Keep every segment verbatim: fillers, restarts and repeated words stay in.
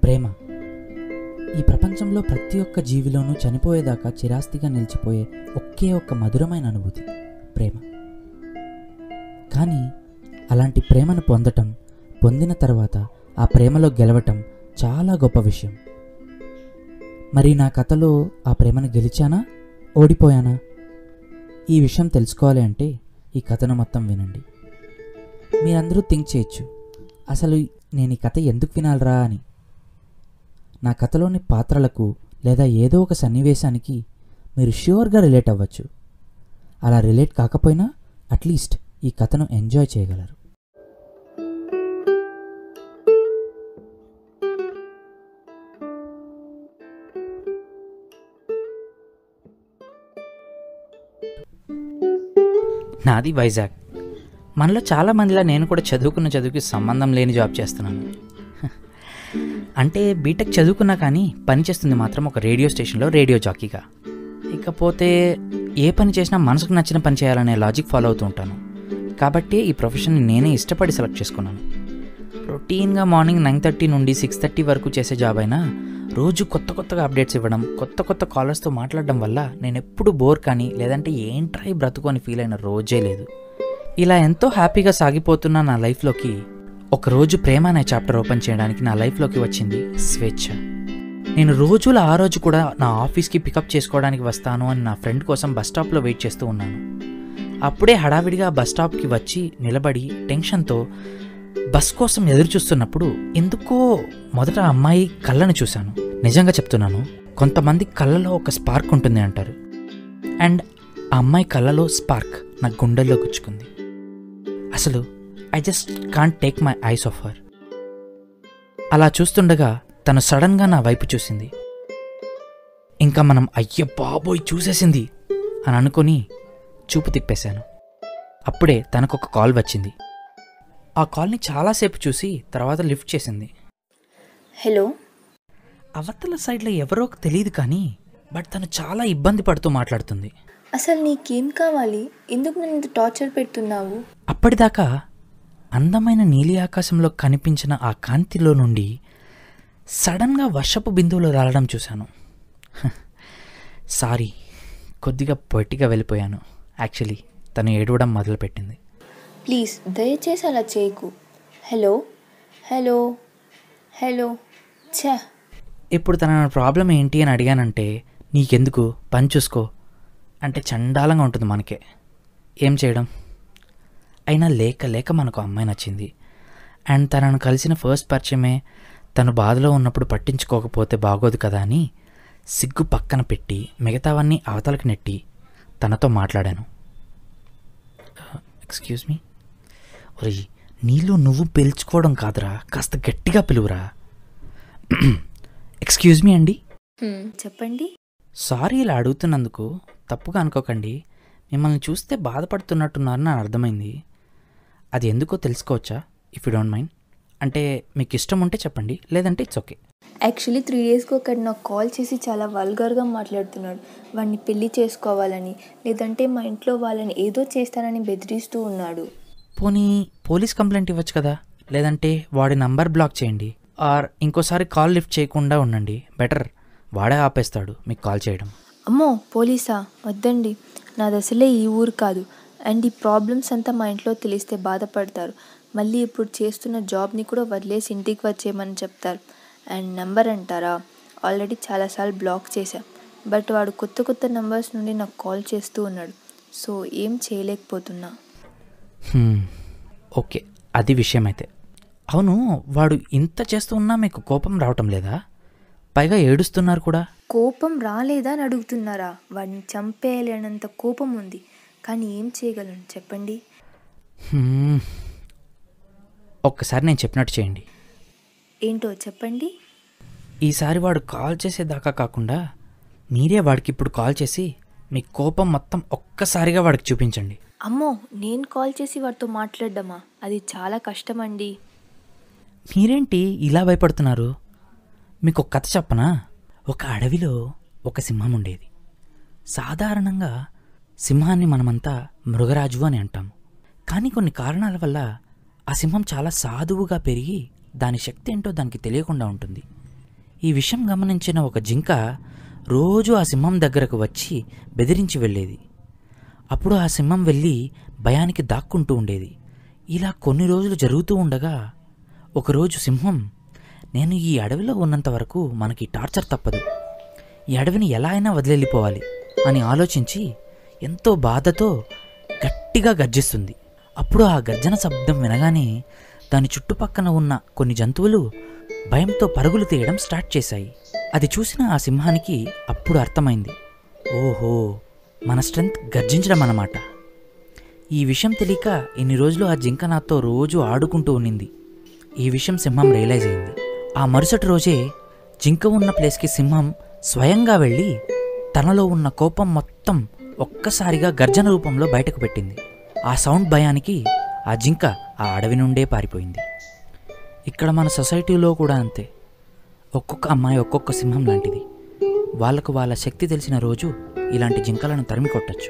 ప్రేమ ఈ ప్రపంచంలో ప్రతి ఒక్క జీవిలోనూ చనిపోయేదాకా చిరాస్తిగా నిలిచిపోయే ఒకే ఒక్క మధురమైన అనుభూతి ప్రేమ. కానీ అలాంటి ప్రేమను పొందటం, పొందిన తర్వాత ఆ ప్రేమలో గెలవటం చాలా గొప్ప విషయం. మరి నా కథలో ఆ ప్రేమను గెలిచానా, ఓడిపోయానా? ఈ విషయం తెలుసుకోవాలి అంటే ఈ కథను మొత్తం వినండి. మీరందరూ థింక్ చేయొచ్చు, అసలు నేను ఈ కథ ఎందుకు వినాలరా అని. నా కథలోని పాత్రలకు లేదా ఏదో ఒక సన్నివేశానికి మీరు ష్యూర్గా రిలేట్ అవ్వచ్చు. అలా రిలేట్ కాకపోయినా అట్లీస్ట్ ఈ కథను ఎంజాయ్ చేయగలరు. నాది వైజాగ్. మనలో చాలామందిలా నేను కూడా చదువుకున్న చదువుకి సంబంధం లేని జాబ్ చేస్తున్నాను. అంటే బీటెక్ చదువుకున్నా కానీ పనిచేస్తుంది మాత్రం ఒక రేడియో స్టేషన్లో రేడియో జాకీగా. ఇకపోతే ఏ పని చేసినా మనసుకు నచ్చిన పని చేయాలనే లాజిక్ ఫాలో అవుతూ ఉంటాను. కాబట్టి ఈ ప్రొఫెషన్ని నేనే ఇష్టపడి సెలెక్ట్ చేసుకున్నాను. రొటీన్గా మార్నింగ్ నైన్ థర్టీ నుండి సిక్స్ థర్టీ వరకు చేసే జాబ్ అయినా రోజు కొత్త కొత్తగా అప్డేట్స్ ఇవ్వడం, కొత్త కొత్త కాలర్స్తో మాట్లాడడం వల్ల నేను ఎప్పుడు బోర్ కానీ లేదంటే ఏంట్రై బ్రతుకు అని ఫీల్ అయిన రోజే లేదు. ఇలా ఎంతో హ్యాపీగా సాగిపోతున్న నా లైఫ్లోకి ఒకరోజు ప్రేమ అనే చాప్టర్ ఓపెన్ చేయడానికి నా లైఫ్లోకి వచ్చింది స్వేచ్ఛ. నేను రోజుల ఆ రోజు కూడా నా ఆఫీస్కి పికప్ చేసుకోవడానికి వస్తాను అని నా ఫ్రెండ్ కోసం బస్ స్టాప్లో వెయిట్ చేస్తూ ఉన్నాను. అప్పుడే హడావిడిగా బస్ స్టాప్కి వచ్చి నిలబడి టెన్షన్తో బస్ కోసం ఎదురు చూస్తున్నప్పుడు ఎందుకో మొదట అమ్మాయి కళ్ళను చూశాను. నిజంగా చెప్తున్నాను, కొంతమంది కళ్ళలో ఒక స్పార్క్ ఉంటుంది అంటారు. అండ్ ఆ అమ్మాయి కళ్ళలో స్పార్క్ నా గుండెల్లో గుచ్చుకుంది. అసలు I just can't take my eyes off her. అలా చూస్తుండగా తను సడన్గా నా వైపు చూసింది. ఇంకా మనం అయ్య బాబోయ్ చూసేసింది అని అనుకొని చూపు తిప్పేశాను. అప్పుడే తనకొక కాల్ వచ్చింది. ఆ కాల్ని చాలాసేపు చూసి తర్వాత లిఫ్ట్ చేసింది. హలో. అవతల సైడ్లో ఎవరో తెలియదు కానీ బట్ తను చాలా ఇబ్బంది పడుతూ మాట్లాడుతుంది. అసలు నీకేం కావాలి? ఎందుకు నన్ను టార్చర్ పెడుతున్నావు? అప్పటిదాకా అందమైన నీలి ఆకాశంలో కనిపించిన ఆ కాంతిలో నుండి సడన్గా వర్షపు బిందువులు రాలడం చూశాను. సారీ, కొద్దిగా పొట్టిగా వెళ్ళిపోయాను. యాక్చువల్లీ తను ఏడవడం మొదలుపెట్టింది. ప్లీజ్ దయచేసి అలా చేయకు. హలో హలో హలో ఛా. ఇప్పుడు తన ప్రాబ్లం ఏంటి అని అడిగానంటే నీకెందుకు, పని చూసుకో అంటే చండాలంగా ఉంటుంది మనకే. ఏం చేయడం? అయినా లేక లేక మనకు అమ్మాయి నచ్చింది. అండ్ తనను కలిసిన ఫస్ట్ పరిచయమే తను బాధలో ఉన్నప్పుడు పట్టించుకోకపోతే బాగోదు కదా అని సిగ్గు పక్కన పెట్టి మిగతావన్నీ అవతలకి నెట్టి తనతో మాట్లాడాను. Excuse me. ఒరే, నీళ్ళు నువ్వు పిలుచుకోవడం కాదురా, కాస్త గట్టిగా పిలువురా. ఎక్స్క్యూజ్ మీ అండి. చెప్పండి. సారీ ఇలా అడుగుతున్నందుకు తప్పుగా అనుకోకండి. మిమ్మల్ని చూస్తే బాధపడుతున్నట్టున్నారని నాకు అర్థమైంది. అది ఎందుకో తెలుసుకోవచ్చా? If you don't mind. అంటే మీకు ఇష్టం ఉంటే చెప్పండి, లేదంటే ఇట్స్ ఓకే. యాక్చువల్లీ త్రీ డేస్కి ఒకటి నాకు కాల్ చేసి చాలా వల్గర్గా మాట్లాడుతున్నాడు. వాడిని పెళ్లి చేసుకోవాలని, లేదంటే మా ఇంట్లో వాళ్ళని ఏదో చేస్తానని బెదిరిస్తూ ఉన్నాడు. పోనీ పోలీస్ కంప్లైంట్ ఇవ్వచ్చు కదా, లేదంటే వాడి నంబర్ బ్లాక్ చేయండి. ఆర్ ఇంకోసారి కాల్ లిఫ్ట్ చేయకుండా ఉండండి. బెటర్, వాడే ఆపేస్తాడు మీకు కాల్ చేయడం. అమ్మో పోలీసా? వద్దండి, నాది అసలే ఈ ఊరు కాదు. అండ్ ఈ ప్రాబ్లమ్స్ అంతా మా ఇంట్లో తెలిస్తే బాధపడతారు. మళ్ళీ ఇప్పుడు చేస్తున్న జాబ్ని కూడా వదిలేసి ఇంటికి వచ్చేయమని చెప్తారు. అండ్ నెంబర్ అంటారా, ఆల్రెడీ చాలాసార్లు బ్లాక్ చేశా. బట్ వాడు కొత్త కొత్త నెంబర్స్ నుండి నాకు కాల్ చేస్తూ ఉన్నాడు. సో ఏం చేయలేకపోతున్నా. ఓకే, అది విషయం అయితే. అవును, వాడు ఇంత చేస్తూ ఉన్నా మీకు కోపం రావటం లేదా? పైగా ఏడుస్తున్నారు కూడా. కోపం రాలేదా అని అడుగుతున్నారా? వాడిని చంపేయాలన్నంత కోపం ఉంది, కానీ ఏం చేయగలను చెప్పండి. ఒక్కసారి నేను చెప్పినట్టు చేయండి. ఏంటో చెప్పండి. ఈసారి వాడు కాల్ చేసేదాకా కాకుండా మీరే వాడికి ఇప్పుడు కాల్ చేసి మీ కోపం మొత్తం ఒక్కసారిగా వాడికి చూపించండి. అమ్మో, నేను కాల్ చేసి వాడితో మాట్లాడడమా? అది చాలా కష్టమండి. మీరేంటి ఇలా భయపడుతున్నారు? మీకు ఒక కథ చెప్పనా? ఒక అడవిలో ఒక సింహం ఉండేది. సాధారణంగా సింహాన్ని మనమంతా మృగరాజు అని అంటాము. కానీ కొన్ని కారణాల వల్ల ఆ సింహం చాలా సాధువుగా పెరిగి దాని శక్తి ఏంటో దానికి తెలియకుండా ఉంటుంది. ఈ విషయం గమనించిన ఒక జింక రోజు ఆ సింహం దగ్గరకు వచ్చి బెదిరించి వెళ్ళేది. అప్పుడు ఆ సింహం వెళ్ళి భయానికి దాక్కుంటూ ఉండేది. ఇలా కొన్ని రోజులు జరుగుతూ ఉండగా ఒకరోజు సింహం, నేను ఈ అడవిలో ఉన్నంత వరకు మనకి టార్చర్ తప్పదు, ఈ అడవిని ఎలా అయినా వదిలిపోవాలి అని ఆలోచించి ఎంతో బాధతో గట్టిగా గర్జిస్తుంది. అప్పుడు ఆ గర్జన శబ్దం వినగానే దాని చుట్టుపక్కన ఉన్న కొన్ని జంతువులు భయంతో పరుగులు తీయడం స్టార్ట్ చేశాయి. అది చూసిన ఆ సింహానికి అప్పుడు అర్థమైంది, ఓహో, మన స్ట్రెంగ్త్ గర్జించడం అన్నమాట. ఈ విషయం తెలియక ఇన్ని రోజులు ఆ జింక నాతో రోజు ఆడుకుంటూ ఉన్నింది. ఈ విషయం సింహం రియలైజ్ అయింది. ఆ మరుసటి రోజే జింక ఉన్న ప్లేస్కి సింహం స్వయంగా వెళ్ళి తనలో ఉన్న కోపం మొత్తం ఒక్కసారిగా గర్జన రూపంలో బయటకు పెట్టింది. ఆ సౌండ్ భయానికి ఆ జింక ఆ అడవి నుండే పారిపోయింది. ఇక్కడ మన సొసైటీలో కూడా అంతే. ఒక్కొక్క అమ్మాయి ఒక్కొక్క సింహం లాంటిది. వాళ్ళకు వాళ్ళ శక్తి తెలిసిన రోజు ఇలాంటి జింకలను తరిమి కొట్టచ్చు.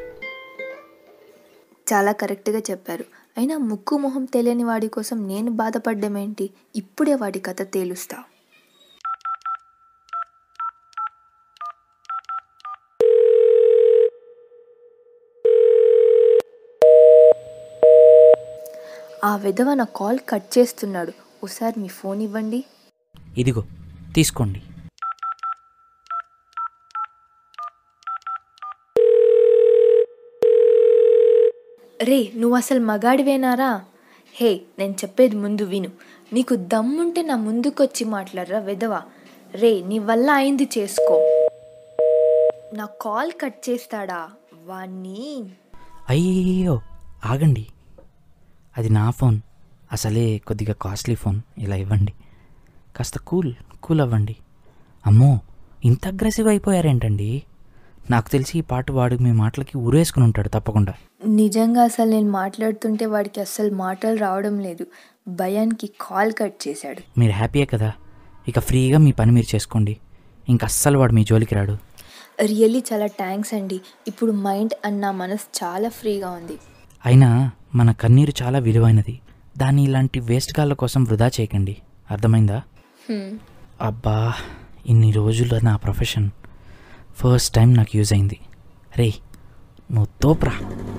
చాలా కరెక్ట్గా చెప్పారు. అయినా ముక్కు మొహం తెలియని వాడి కోసం నేను బాధపడ్డమేంటి? ఇప్పుడే వాడి కథ తేలుస్తా. ఆ విధవ నా కాల్ కట్ చేస్తున్నాడు. ఒకసారి మీ ఫోన్ ఇవ్వండి. ఇదిగో తీసుకోండి. రే, నువ్వు అసలు మగాడివేనారా? హే, నేను చెప్పేది ముందు విను. నీకు దమ్ముంటే నా ముందుకొచ్చి మాట్లాడరా వెధవా. రే, నీ వల్ల అయింది చేసుకో. నా కాల్ కట్ చేస్తాడా వాణ్ణి? అయ్యో ఆగండి, అది నా ఫోన్, అసలే కొద్దిగా కాస్ట్లీ ఫోన్. ఇలా ఇవ్వండి, కాస్త కూల్ కూల్ అవ్వండి. అమ్మో, ఇంత అగ్రెసివ్ అయిపోయారేంటండి? నాకు తెలిసి ఈ పాట వాడు మీ మాటలకి ఊరేసుకుని ఉంటాడు తప్పకుండా. నిజంగా అసలు నేను మాట్లాడుతుంటే వాడికి అస్సలు మాటలు రావడం లేదు. భయానికి కాల్ కట్ చేశాడు. మీరు హ్యాపీయే కదా, ఇక ఫ్రీగా మీ పని మీరు చేసుకోండి. ఇంక అస్సలు వాడు మీ జోలికి రాడు. రియల్లీ చాలా థ్యాంక్స్ అండి. ఇప్పుడు మైండ్ అన్న మనసు చాలా ఫ్రీగా ఉంది. అయినా మన కన్నీరు చాలా విలువైనది. దాన్ని ఇలాంటి వేస్ట్ గాళ్ళ కోసం వృధా చేయకండి, అర్థమైందా? అబ్బా, ఇన్ని రోజులు నా ప్రొఫెషన్ ఫస్ట్ టైం నాకు యూజ్ అయింది. రే, నువ్వు తోప్రా.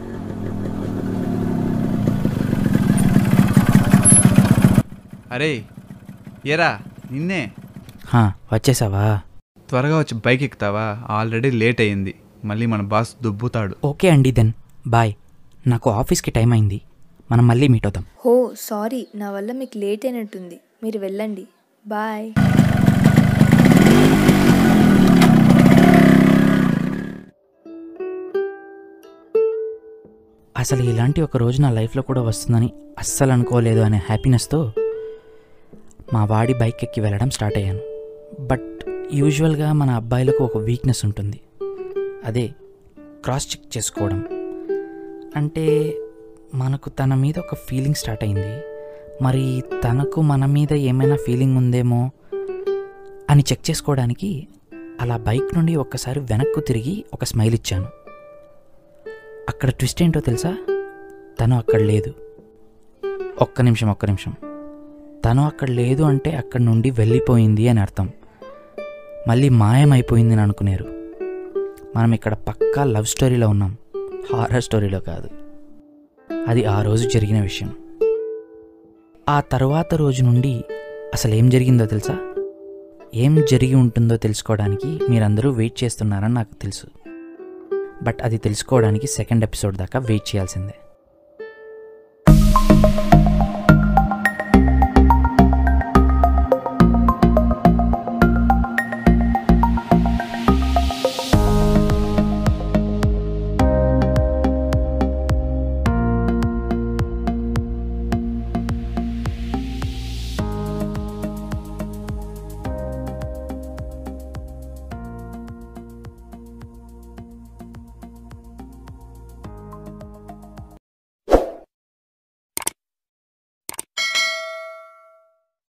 అరే ఏరా, నిన్నే. వచ్చేసావా? త్వరగా వచ్చి బైక్ ఎక్కుతావా? ఆల్రెడీ లేట్ అయ్యింది, మళ్ళీ మన బాస్ దుబ్బుతాడు. ఓకే అండి, దెన్ బాయ్. నాకు ఆఫీస్కి టైం అయింది, మనం మళ్ళీ మీట్ అవుతాం. హో సారీ, నా వల్ల మీకు లేట్ అయినట్టుంది. మీరు వెళ్ళండి, బాయ్. అసలు ఇలాంటి ఒక రోజు నా లైఫ్లో కూడా వస్తుందని అస్సలు అనుకోలేదు అనే హ్యాపీనెస్తో మా వాడి బైక్ ఎక్కి వెళ్ళడం స్టార్ట్ అయ్యాను. బట్ యూజువల్గా మన అబ్బాయిలకు ఒక వీక్నెస్ ఉంటుంది, అదే క్రాస్ చెక్ చేసుకోవడం. అంటే మనకు తన మీద ఒక ఫీలింగ్ స్టార్ట్ అయింది, మరి తనకు మన మీద ఏమైనా ఫీలింగ్ ఉందేమో అని చెక్ చేసుకోవడానికి అలా బైక్ నుండి ఒక్కసారి వెనక్కు తిరిగి ఒక స్మైల్ ఇచ్చాను. అక్కడ ట్విస్ట్ ఏంటో తెలుసా? తను అక్కడ లేదు. ఒక్క నిమిషం ఒక్క నిమిషం తను అక్కడ లేదు అంటే అక్కడ నుండి వెళ్ళిపోయింది అని అర్థం. మళ్ళీ మాయమైపోయింది అని అనుకునేరు. మనం ఇక్కడ పక్కా లవ్ స్టోరీలో ఉన్నాం, హారర్ స్టోరీలో కాదు. అది ఆ రోజు జరిగిన విషయం. ఆ తర్వాత రోజు నుండి అసలు ఏం జరిగిందో తెలుసా? ఏం జరిగి ఉంటుందో తెలుసుకోవడానికి మీరందరూ వెయిట్ చేస్తున్నారని నాకు తెలుసు. బట్ అది తెలుసుకోవడానికి సెకండ్ ఎపిసోడ్ దాకా వెయిట్ చేయాల్సిందే.